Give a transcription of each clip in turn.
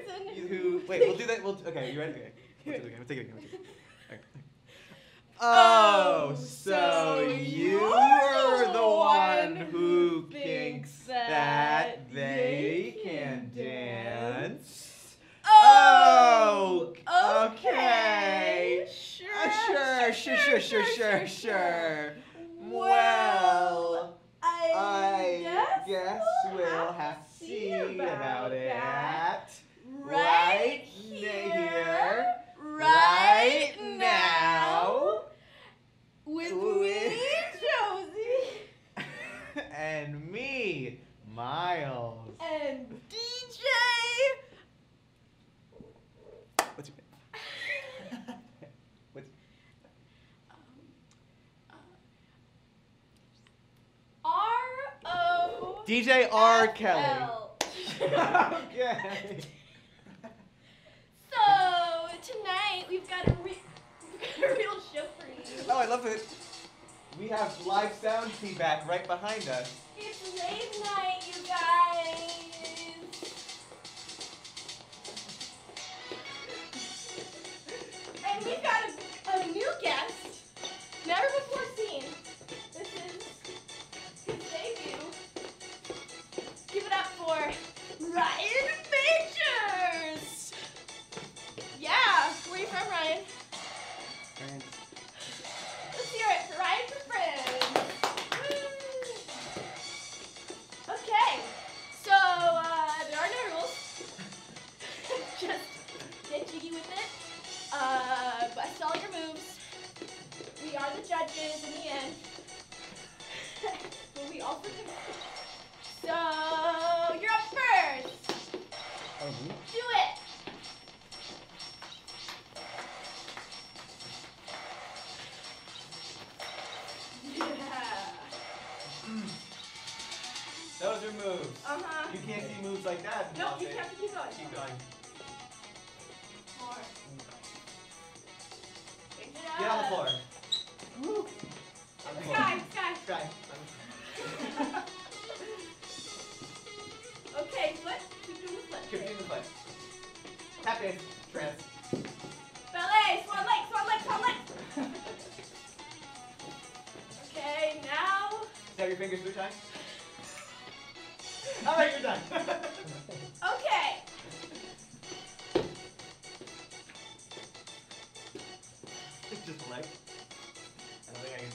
person who... Wait, we'll do that. Okay, you ready? Okay. We'll take it again. Okay. Oh, Oh, so you're the one who thinks that they can dance? Oh, okay. Sure. Well, I guess we'll have to see about it. Right here, right now. With me, Josie. And me, Miles. And DJ. What's your name? What's R-O. DJ R. Kelly. L. Okay. So tonight we've got a real show for you. Oh, I love it. We have live sound feedback right behind us. It's late night, you guys. And we've got a new guest, never before seen. This is his debut. Give it up for Ryan Majors. Yeah, where are you from, Ryan? And Let's hear it for Ryan for Friends. Woo. Okay, so there are no rules. Just get jiggy with it. Bust all your moves. We are the judges in the end. But we also can. So you're up first. Do it. Yeah. those are moves. Uh-huh. You can't see moves like that. Nope, you have to keep going. Keep going. More. Pick it Get on the up. floor. Woo. On the floor. Sky. Sky. Okay, foot. Keep doing the foot. Keep doing the foot. Tap dance. Trance. Ballet. Swan leg. Okay, now. Have your fingers through time. All right, you're done. Okay. It's just a leg. I don't think I can.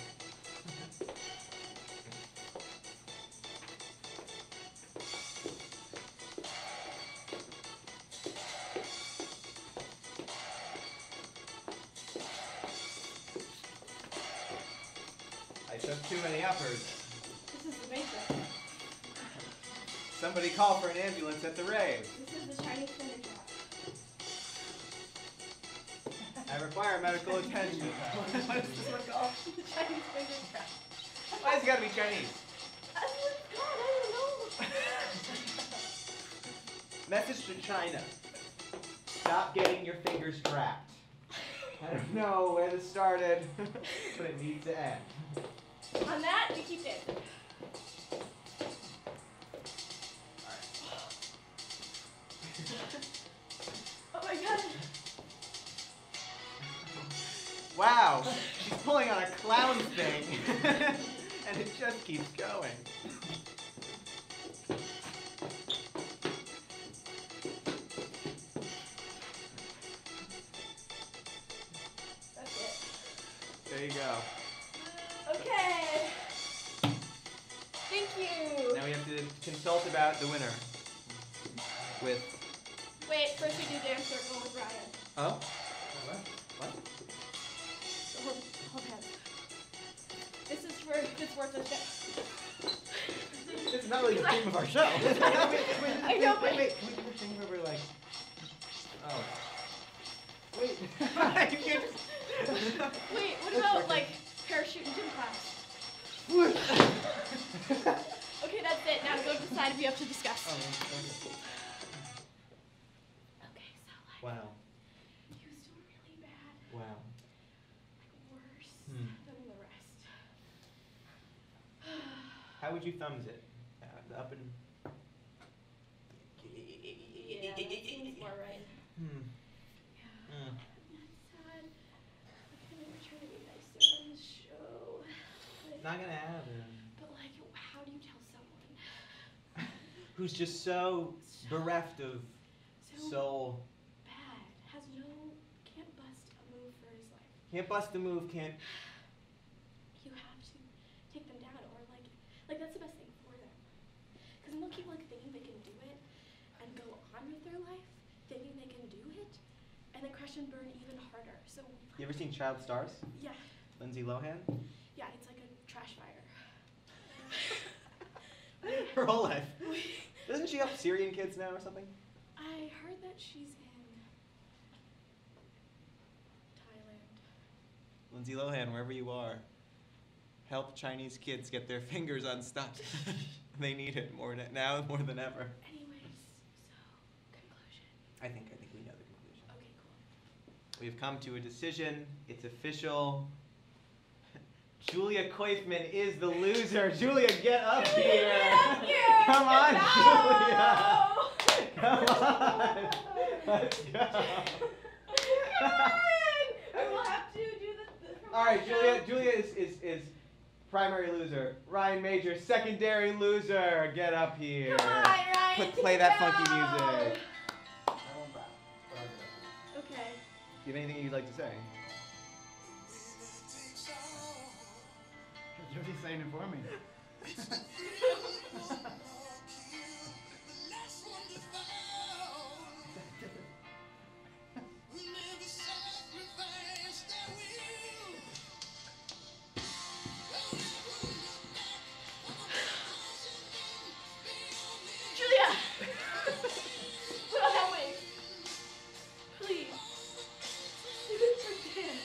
I took too many uppers. This is the basic. Somebody call for an ambulance at the rave. This is the Chinese finger trap. I require medical attention. What is this one called? The Chinese finger trap. Why has it got to be Chinese? That's what it's called. I don't know. Message to China. Stop getting your fingers trapped. I don't know where this started, but it needs to end. On that, we keep dancing. Oh my god. Wow, she's pulling on a clown thing, and it just keeps going. That's it. There you go. Okay. Thank you. Now we have to consult about the winner. With... Wait, first we do dance circle with Ryan. Oh? What? So hold hands. This is for it's worth a shot. This is not really the theme of our show. I know, but Wait. Can we do the thing where we're like... Oh. Wait. You can't just... wait, what about like parachute in gym class? Okay, that's it. Now go to the side. We have to discuss. Oh, okay. Okay, so like Wow. he was doing really bad. Wow. Like worse Hmm. than the rest. How would you thumbs it? The up and... Yeah, seems more right. Hmm. Yeah. Mm. That's sad. I never try to be nicer on the show. Like, Not gonna happen. but like, how do you tell someone Who's just so bereft of so soul. bad, can't bust a move for his life? Can't bust a move, can't. You have to take them down, or like that's the best thing for them. Because then they'll keep like thinking they can do it, and go on with their life, thinking they can do it, and then crash and burn even harder. So. You ever seen Child Stars? Yeah. Lindsay Lohan? Yeah, it's like a trash fire. Her whole life. Doesn't she help Syrian kids now or something? I heard that she's in Thailand. Lindsay Lohan, wherever you are, help Chinese kids get their fingers unstuck. They need it now more than ever. Anyways, so conclusion. I think we know the conclusion. Okay, cool. We've come to a decision. It's official. Julia Koifman is the loser. Julia, get up here. Get up here. Come on, No. Julia. Come on. Let's go. Come on. I will have to do the All right, Julia is primary loser. Ryan Major, secondary loser. Get up here. Come on, Ryan. Play take that it funky down. music. Okay. Do you have anything you'd like to say? You're just saying it for me. Julia! Put on that wig. Please. Do it for Dan.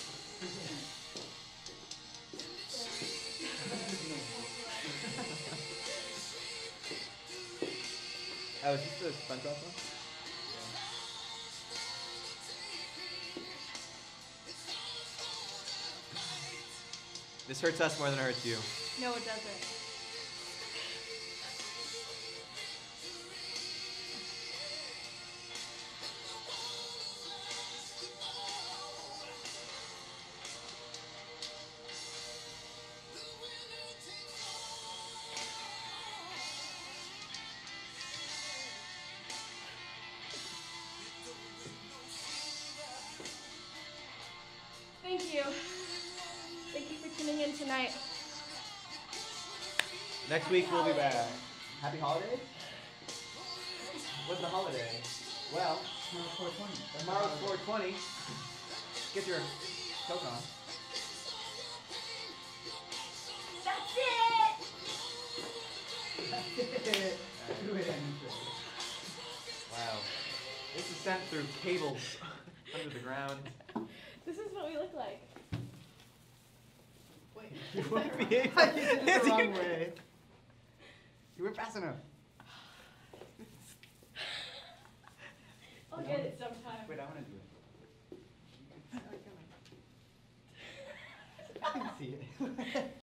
Oh, is this the SpongeBob one? This hurts us more than it hurts you. No, it doesn't. Thank you. Thank you for tuning in tonight. Next week we'll be back. Happy holidays? What's the holiday? Well, tomorrow's 420. Get your coat on. That's it! Wow. This is sent through cables under the ground. This is what we look like. Wait. You wouldn't be able I did it the to- wrong way. You weren't fast enough. I'll get it sometime. Wait, I want to do it. I can see it.